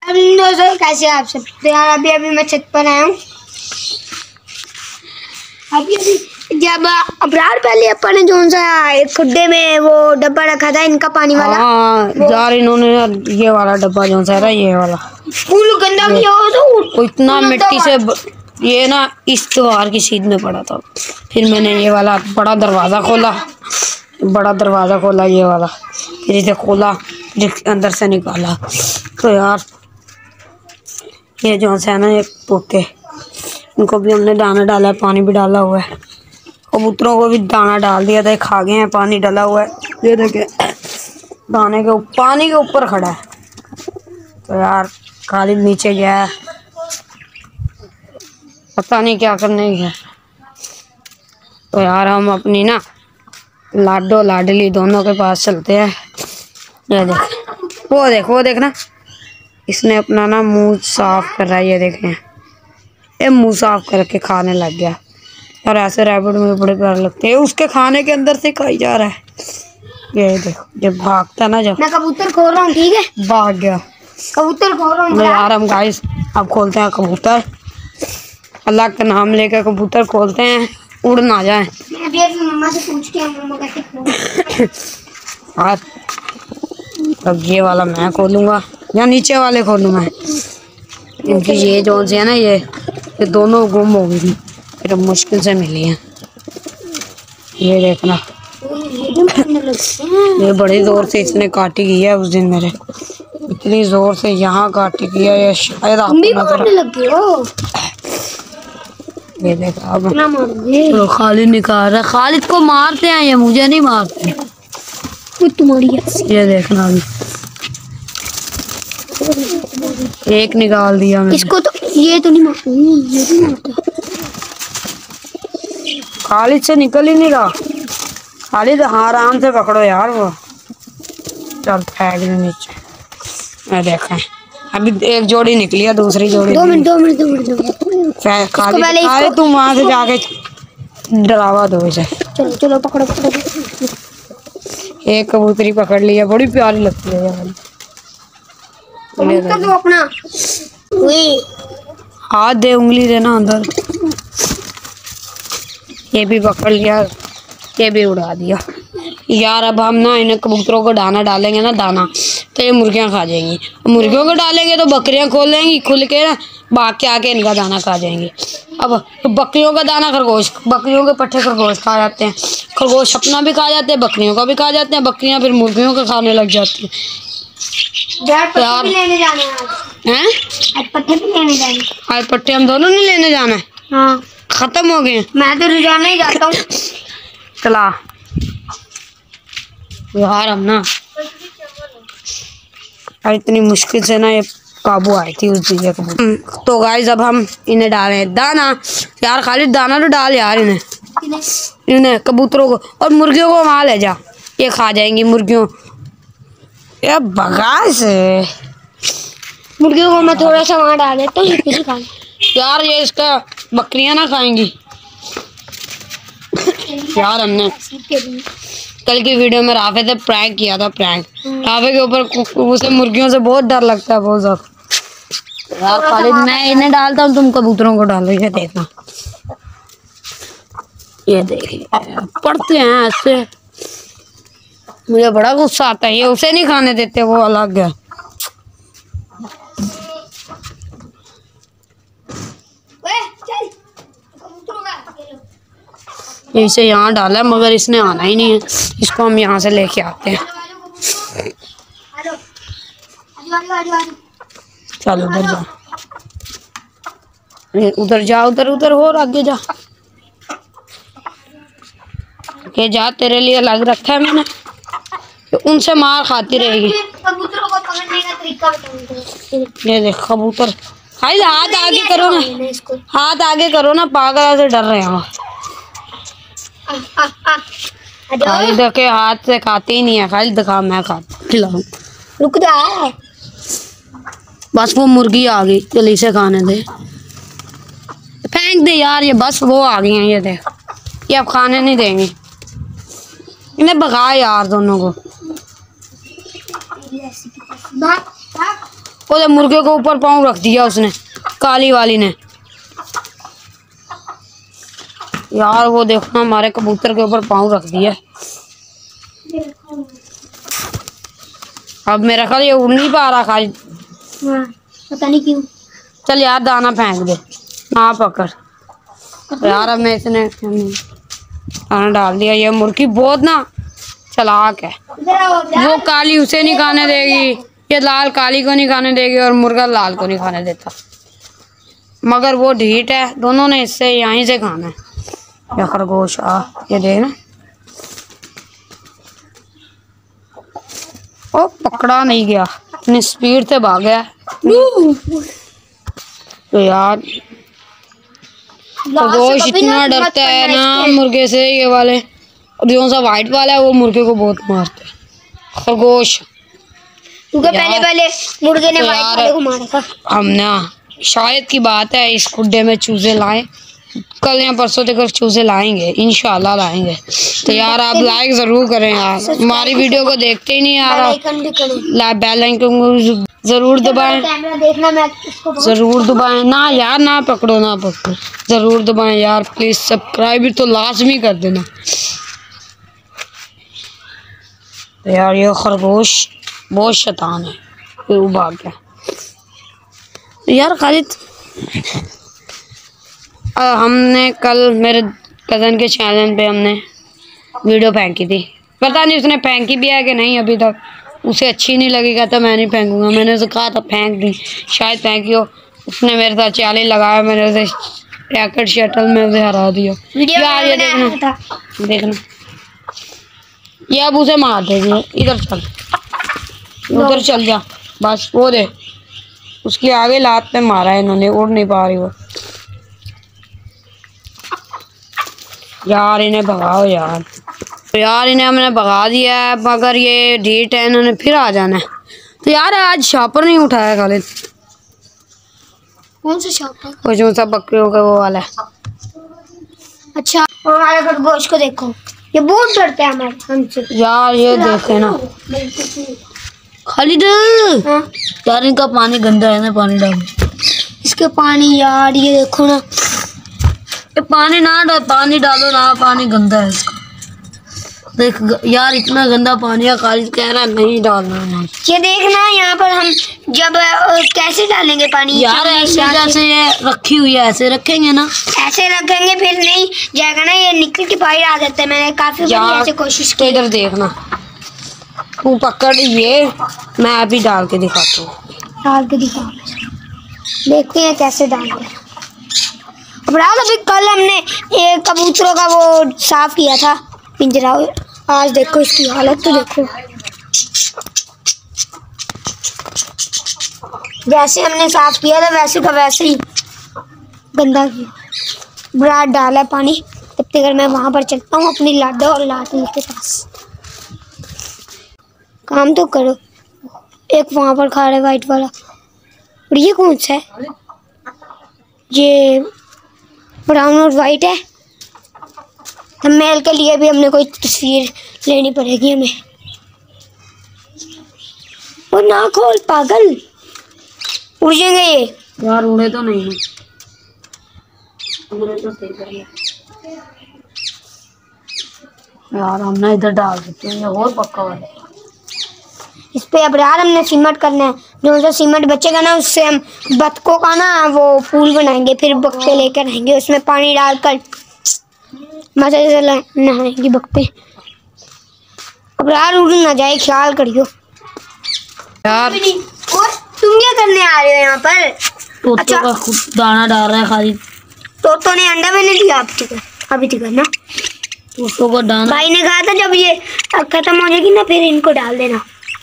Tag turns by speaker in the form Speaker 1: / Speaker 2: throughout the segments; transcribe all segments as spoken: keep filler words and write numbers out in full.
Speaker 1: दोस्तों कैसे आप सब? तो यार अभी अभी मैं छत पर आया हूँ। अभी अभी जब अबरार पहले अपन ने जो सा एक खुड्डे में वो डब्बा रखा था इनका पानी वाला।
Speaker 2: हाँ यार इन्होंने ये वाला डब्बा जो सा है ये वाला
Speaker 1: फूल गंदा किया हो तो
Speaker 2: इतना मिट्टी से ब... ये ना इस दीवार की सीध में पड़ा था। फिर मैंने ये वाला बड़ा दरवाज़ा खोला बड़ा दरवाज़ा खोला ये वाला, फिर इसे खोला जिसके अंदर से निकाला। तो यार ये जो है ना ये तोते, इनको भी हमने दाना डाला है, पानी भी डाला हुआ है। कबूतरों को भी दाना डाल दिया था, खा गए हैं, पानी डाला हुआ है। ये देखिए दाने के पानी के ऊपर खड़ा है। तो यार खालिद नीचे गया है, पता नहीं क्या करने गया। तो यार हम अपनी ना लाडो लाडली दोनों के पास चलते हैं। ये देख वो देख वो देखना, इसने अपना ना मुंह साफ कर रहा है। ये देखें ये मुंह साफ करके खाने लग गया। और ऐसे रैबिट मुझे बड़े प्यारे लगते हैं, उसके खाने के अंदर से खाई जा रहा है। ये देखो जब भागता ना, जब
Speaker 1: मैं कबूतर खोल रहा हूँ, ठीक है
Speaker 2: भाग गया
Speaker 1: कबूतर खोल रहा हूँ
Speaker 2: यार। हम गाइस अब खोलते हैं कबूतर, अल्लाह का नाम लेकर कबूतर खोलते हैं, उड़ ना जाए।
Speaker 1: मैं अभी अभी मम्मा से पूछ के मम्मा कैसे खोलूं।
Speaker 2: और अब ये वाला मैं खोलूँगा या नीचे वाले खोलूँ मैं? इनकी ये जो सी है ना ये ये दोनों गुम हो गई थी, फिर मुश्किल से मिली हैं। ये देखना ये बड़ी ज़ोर से इसने काटी की है उस दिन मेरे, इतनी ज़ोर से यहाँ काटी की है, ये शायद आपको नजर
Speaker 1: लगे हो।
Speaker 2: ये देखा अब तो खालिद निकाल रहा है। खालिद को मारते हैं ये, मुझे नहीं मारते।
Speaker 1: तुम्हारी
Speaker 2: ये देखना अभी एक निकाल दिया मैंने।
Speaker 1: इसको तो ये तो नहीं मारता, ये भी मारता।
Speaker 2: खालिद से निकल ही नहीं रहा। खालिद हाँ आराम से पकड़ो यार, वो चल फेंक दे नीचे। मैं देखें अभी एक जोड़ी निकली है, दूसरी जोड़ी
Speaker 1: दो मिनट दो मिनट दो मिनट दो मिनट
Speaker 2: खालिद अरे तुम वहां से जाके डरावा दो इसे।
Speaker 1: चलो चलो पकड़ो पकड़ो।
Speaker 2: एक कबूतरी पकड़ लिया, बड़ी प्यारी लगती है यार।
Speaker 1: तो अपना
Speaker 2: हाथ दे, उंगली देना अंदर। ये भी पकड़ लिया, ये भी उड़ा दिया यार। अब हम ना इन्हें कबूतरों को दाना डालेंगे ना, दाना तो ये मुर्गियां खा जाएंगी। मुर्गियों को डालेंगे तो बकरियां खोल लेंगी, खुल के ना भाग के आके इनका दाना खा जाएंगी। अब तो बकरियों का दाना खरगोश, बकरियों के पट्टे खरगोश खा जाते हैं, खरगोश अपना भी खा जाते हैं, बकरियों का भी खा जाते हैं, बकरियां फिर मुर्गियों का खाने लग जाती हैं।
Speaker 1: यार लेने जाना है
Speaker 2: हैं?
Speaker 1: आज पट्टे भी लेने जाना।
Speaker 2: आज पट्टे हम दोनों नहीं लेने जाना है?
Speaker 1: हाँ
Speaker 2: खत्म हो गए।
Speaker 1: मैं तो रोजाना ही जाता हूँ।
Speaker 2: चला यार हम ना इतनी मुश्किल से ना ये काबू आई थी उस दिन कबूतर। तो गाइस अब हम इन्हें डाले दाना। यार खाली दाना तो डाल यार इन्हें इन्हें कबूतरों को, और मुर्गियों को वहाँ ले जा, ये खा जाएंगी मुर्गियों। ये भगा से
Speaker 1: मुर्गियों को मैं थोड़ा सा वहाँ डाल देता हूँ
Speaker 2: यार, ये इसका बकरियां ना खाएंगी यार। हमने कल की वीडियो में राफे से प्रैंक किया था, प्रैंक राफे के ऊपर उसे मुर्गियों से बहुत डर लगता है, बहुत ज्यादा यार। खालिद मैं इन्हें डालता हूँ, तुम कबूतरों को डालो। ये देखना, ये देखिए पढ़ते हैं ऐसे, मुझे बड़ा गुस्सा आता है। ये उसे नहीं खाने देते, वो अलग है। इसे यहाँ डाला है मगर इसने आना ही नहीं है, इसको हम यहाँ से लेके आते हैं। चलो उधर जा, उधर जा, उधर उधर हो, आगे जा के जा, तेरे लिए अलग रखा है मैंने, तो उनसे मार खाती रहेगी।
Speaker 1: कबूतरों को पकड़ने का तरीका बताऊंगा।
Speaker 2: ये देख कबूतर, हाय हाथ आगे करो ना, हाथ आगे करो ना, पागल से डर रहे हैं। खालिद के हाथ से खाते ही नहीं है। खालिद दिखा, मैं खाता खिलाऊं।
Speaker 1: रुक जा,
Speaker 2: बस वो मुर्गी आ गई, चल इसे खाने दे, फेंक दे यार। ये बस वो आ गई हैं, ये देख, ये अब खाने नहीं देंगे, इन्हें भगा यार दोनों को। वो मुर्गे को ऊपर पाँव रख दिया उसने, काली वाली ने। यार वो देखो हमारे कबूतर के ऊपर पाँव रख दिया। अब मेरा ख्याल ये उड़ नहीं पा रहा खालिद।
Speaker 1: हाँ, पता नहीं क्यों।
Speaker 2: चल यार दाना फेंक दे, ना पकड़ यार। अब मैं इसने दाना डाल दिया। ये मुर्गी बहुत ना चालाक है, वो काली उसे नहीं खाने देगी, ये लाल काली को नहीं खाने देगी और मुर्गा लाल को नहीं खाने देता। मगर वो ढीठ है, दोनों ने इससे यहीं से खाना है। या खरगोश आ, ये देख ना, ओ पकड़ा नहीं गया, इतनी स्पीड से भाग गया। तो यार खरगोश इतना डरता है ना मुर्गे से, ये वाले। और जो सा वाइट वाला है वो मुर्गे को बहुत मारता है, खरगोश।
Speaker 1: क्योंकि पहले पहले मुर्गे ने वाइट वाले को मारा था।
Speaker 2: हम ना शायद की बात है इस खुड्डे में चूजे लाएं, कल या परसों तक चूजे लाएंगे, इंशाल्लाह लाएंगे। तो यार आप लाइक जरूर करें यार, हमारी वीडियो को देखते ही नहीं यार, बेल आइकन जरूर दबाएं, जरूर दबाएं ना यार, ना पकड़ो ना पकड़ो, जरूर दबाएं यार प्लीज। सब्सक्राइब भी तो लाजमी कर देना। तो यार ये खरगोश बहुत शैतान है, फिर वो भाग गया। तो यार खालिद हमने कल मेरे कज़न के चैनल पे हमने वीडियो फेंकी थी, पता नहीं उसने फेंकी भी है कि नहीं अभी तक, उसे अच्छी नहीं लगेगा तो मैं नहीं फेंकूंगा। मैंने उसे कहा था फेंक दी, शायद फेंकी हो। उसने मेरे साथ चाली लगाया, मैंने उसे रैकेट शटल में उसे हरा दिया। यार ये देखना देखना, ये अब उसे मार देगी। इधर चल, उधर चल जा, बस वो दे, उसकी आगे लात पे मारा है इन्होंने, उड़ नहीं पा रही वो। यार इन्हें भगाओ यार। तो यार इन्हें हमने भगा दिया है, मगर ये ढीठ है, इन्होंने फिर आ जाना है। तो यार आज शॉपर नहीं उठाया खालिद।
Speaker 1: कौन सा शॉपर?
Speaker 2: वो जो सब बकरियों का वो वाला है।
Speaker 1: अच्छा, और हमारे खरगोश को देखो, ये बहुत डरते हैं हमारे हमसे।
Speaker 2: यार ये देखे ना खालिद,
Speaker 1: हाँ?
Speaker 2: यार इनका पानी गंदा है ना, पानी डाल
Speaker 1: इसके पानी। यार ये देखो ना,
Speaker 2: ये पानी ना डाल, पानी डालो ना, पानी गंदा है इसका। देख यार इतना गंदा पानी है, खालिद कह रहा नहीं डालना यार।
Speaker 1: ये देखना यहाँ पर हम जब अ, कैसे डालेंगे पानी
Speaker 2: यार, ऐसे जैसे ये रखी हुई है ऐसे रखेंगे ना,
Speaker 1: ऐसे रखेंगे फिर नहीं जाएगा ना, ये निकल के बाहर आ जाता है। मैंने काफी बार ऐसे कोशिश की।
Speaker 2: इधर देखना, तू पकड़ ये, मैं अभी डाल के दिखाता हूँ।
Speaker 1: डाल के दिखा, देखते हैं कैसे डालते हैं। अब रात अभी कल हमने ये कबूतरों का वो साफ किया था पिंजरा, आज देखो इसकी हालत तो देखो। जैसे हमने साफ किया था वैसे का वैसे ही गंदा किया। ब्राड डाला है पानी, तब तक मैं वहां पर चलता हूँ अपनी लाडो और लाडली के पास। काम तो करो। एक वहां पर खा रहा है वाइट वाला, और ये कौन सा है? ये ब्राउन और वाइट है। थंबनेल के लिए भी हमने कोई तस्वीर लेनी पड़ेगी हमें। वो ना खोल पागल, उड़ जाएंगे ये।
Speaker 2: यार उड़े तो नहीं है, उड़े तो सही कर लिया यार। हम ना इधर डाल देते हैं, और पक्का हुआ है
Speaker 1: इस पे। अब यार हमने सीमेंट करना है, जो सा सीमेंट बचेगा ना उससे हम बतखों का ना वो पूल बनाएंगे, फिर बक्के लेकर आएंगे, उसमें पानी डालकर मजे से नहाएंगे बक्के। अब यार उड़ ना जाए, ख्याल करियो
Speaker 2: यार।
Speaker 1: और तुम क्या करने आ रहे हो यहाँ पर?
Speaker 2: तोतों अच्छा, का खुद दाना डाल रहा है खाली।
Speaker 1: तोतों ने अंडा मैंने दिया अब ठीक है, अभी ठीक है ना।
Speaker 2: तोतों का दाना
Speaker 1: भाई ने कहा था जब ये खत्म हो जाएगी ना फिर इनको डाल देना।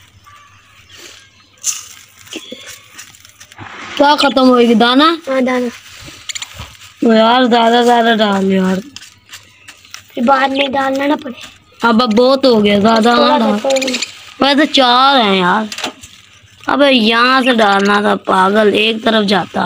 Speaker 2: क्या खत्म होएगी? दाना?
Speaker 1: हाँ दाना।
Speaker 2: तो यार ज्यादा ज्यादा डाल यार,
Speaker 1: फिर बाद में डालना ना पड़े।
Speaker 2: अब अब बहुत हो गया, ज्यादा ना डाल। वैसे चार हैं यार, अबे यहाँ से डालना था पागल, एक तरफ जाता।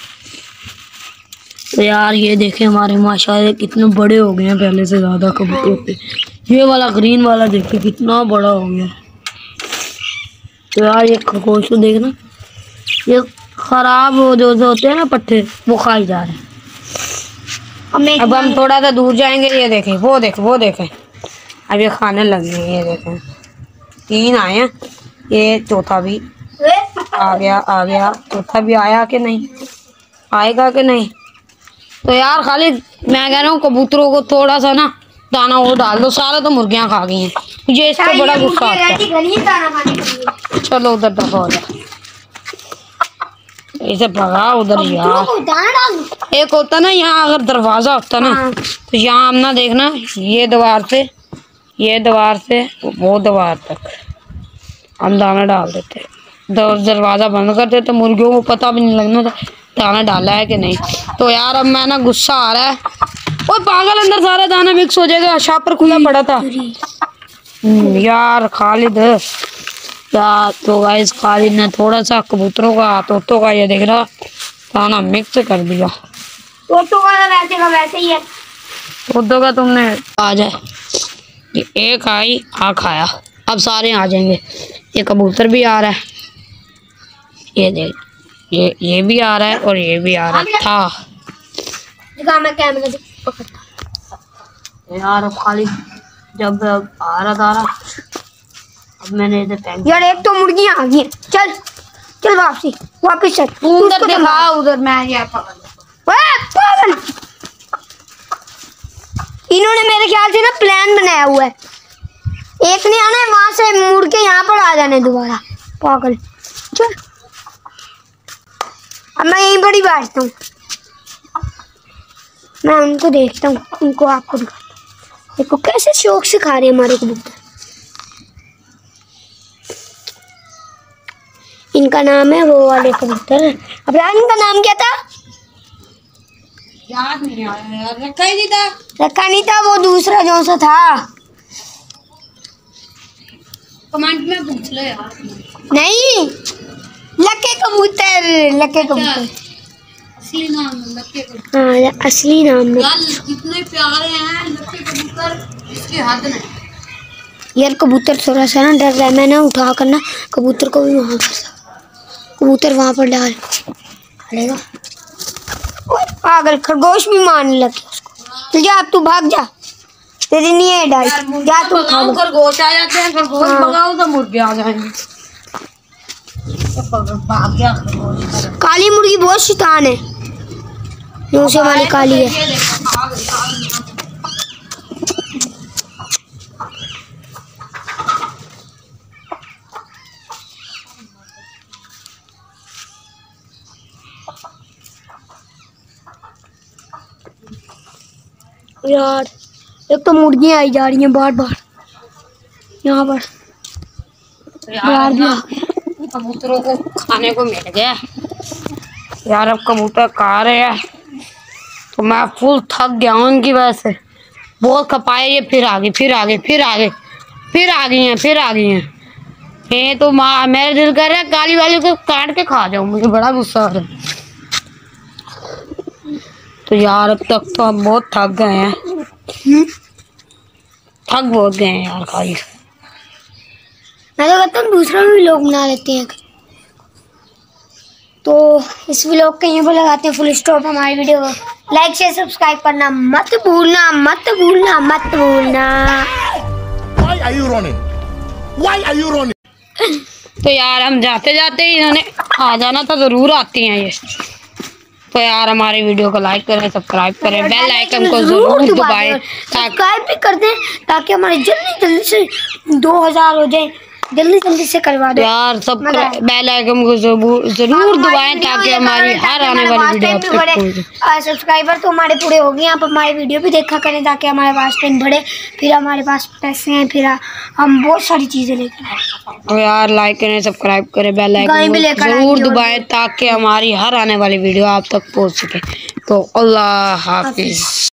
Speaker 2: तो यार ये देखे हमारे माशाल्लाह कितने बड़े हो गए हैं पहले से ज्यादा कबूतर पे। ये वाला ग्रीन वाला देखे कितना बड़ा हो गया। तो यार ये खरगोश को देखना, ये खराब हो जो जो होते हैं ना पट्टे, वो खाई जा रहे हैं। अब हम थोड़ा सा दूर जाएंगे, ये देखें, वो देखें, वो देखें, अब ये खाने लगे हैं। ये देखें, तीन आए हैं, ये चौथा भी आ गया, आ गया, चौथा भी आया कि नहीं, आएगा कि नहीं। तो यार खाली मैं कह रहा हूँ कबूतरों को थोड़ा सा ना दाना वो डाल दो, सारा तो मुर्गियाँ खा गई हैं। मुझे इसको बड़ा गुस्सा आता है। चलो उधर दफा हो जा, इसे भगा उधर यार। एक होता ना यहाँ, अगर दरवाजा होता ना तो यहाँ हम ना देखना, ये दीवार से ये दीवार से वो दीवार तक हम दाना डाल देते, दरवाजा बंद कर देते, मुर्गियों को पता भी नहीं लगना था दाना डाला है कि नहीं। तो यार अब मैं ना गुस्सा आ रहा है, ओए पागल, अंदर सारा दाना मिक्स हो जाएगा, शापर खुला पड़ा था यार। खालिद यार, तो गाइस खालिद ने थोड़ा सा कबूतरों का, तोतों का, ये देख रहा दाना मिक्स कर दिया।
Speaker 1: तोतों का वैसे का वैसे ही है,
Speaker 2: तोतों का तुमने आ जाए, ये एक आई आ खाया, अब सारे आ जाएंगे। ये कबूतर भी आ रहा है, ये देख, ये ये भी आ रहा है और ये भी आ रहा था।
Speaker 1: मैं कैमरा पकड़ता
Speaker 2: यार अब खाली जब आ रहा था, अब मैंने इधर
Speaker 1: यार एक तो मुर्गियां आ गई, चल चल वापसी वापस चल,
Speaker 2: उधर दिखा, उधर मैं ये पकड़।
Speaker 1: पागल, इन्होंने मेरे ख्याल से ना प्लान बनाया हुआ है, एक ने आना है वहां से मुड़ के यहाँ पर आ जाने दोबारा। पागल, चल अब मैं यहीं पर ही बैठता हूँ, मैं उनको देखता हूँ, उनको आपको दिखाता हूँ। देखो कैसे शौक से खा रहे हैं हमारे कबूतर। इनका नाम है वो वाले कबूतर। अब यार इनका नाम क्या था?
Speaker 2: याद नहीं आ रहा यार, रखा ही नहीं था।
Speaker 1: रखा नहीं था, वो दूसरा जो सा था।
Speaker 2: कमेंट में पूछ लो यार।
Speaker 1: नहीं, लक्के कबूतर, लक्के कबूतर
Speaker 2: असली नाम है लक्के कबूतर।
Speaker 1: हाँ असली नाम है
Speaker 2: यार, कितने प्यारे हैं लक्के कबूतर, इसकी हद नहीं।
Speaker 1: यार कबूतर थोड़ा सा ना डर रहा है, मैं ना उठा कर ना कबूतर को भी वहाँ पर, कबूतर वहाँ पर डाल लेगा। पागल, खरगोश भी मारने लगे उसको। तो जा, अब तू भाग जा, तेरी नहीं है डाल, जा तू खा लो।
Speaker 2: खरगोश आ जाते हैं, खरगोश भगाओ तो मुर्गे आ जाएंगे। भाग गया खरगोश।
Speaker 1: काली मुर्गी बहुत शैतान है, दूसरे वाली काली है। यार एक तो मुर्गियाँ आई जा रही हैं बार बार यहाँ पर।
Speaker 2: यार ना कबूतरों को खाने को मिल गया यार, अब कबूतर खा रहे हैं तो मैं फुल थक गया हूँ इनकी वजह से। बहुत खपाए, ये फिर आ गई, फिर आ गई, फिर आ गई, फिर आ गई हैं, फिर आ गई हैं। ये तो माँ, मेरा दिल कर रहा है काली वाली को काट के खा जाऊँ, मुझे बड़ा गुस्सा आ रहा है। तो यार अब तक तो हम बहुत थक गए हैं, थक बहुत गए हैं यार खाली।
Speaker 1: मैं तो कहता हूँ दूसरा भी लोग बना लेते हैं। तो इस व्लॉग के यहीं पर लगाते हैं फुल स्टॉप। हमारी वीडियो को लाइक शेयर सब्सक्राइब करना मत भूलना, मत भूलना, मत भूलना।
Speaker 3: Why are you running? Why are you running?
Speaker 2: तो यार हम जाते जाते ही इन्होंने आ जाना था, जरूर आती हैं ये। तो यार हमारी वीडियो को लाइक करें, सब्सक्राइब करें, बेल आइकन को जरूर दबाएं,
Speaker 1: सब्सक्राइब भी कर दें ताकि हमारे जल्दी जल्दी से दो हजार हो जाए, जल्दी जल्दी से करवा दो
Speaker 2: यार। सब बेल आइकन को जरूर जरूर दबाएं ताकि हमारी हर आने वाली वीडियो आप तक पहुंचे।
Speaker 1: सब्सक्राइबर तो हमारे पूरे हो गए, आप हमारी वीडियो भी देखा करें ताकि हमारे पास टाइम बढ़े, फिर हमारे पास पैसे हैं, फिर हम बहुत सारी चीजें लेकर आए।
Speaker 2: तो यार लाइक करें, सब्सक्राइब करें, बेल आइकन को जरूर दबाएं ताकि हमारी हर आने वाली वीडियो आप तक पहुंच सके। तो अल्लाह हाफिज।